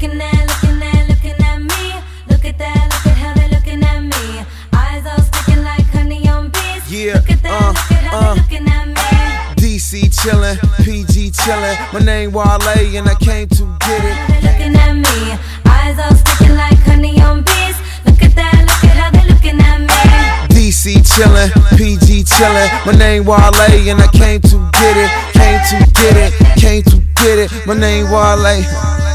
looking at me. Look at that, look at how they're looking at me. Eyes all sticking like honey on bees. Yeah, look at that, look at how they're looking at me. DC chillin', PG chillin'. My name Wale and I came to get it. They're looking at me. Eyes all sticking like honey on bees. Look at that, look at how they're looking at me. DC chillin', PG chillin'. My name Wale and I came to get it. Came to get it, came to get it. My name Wale.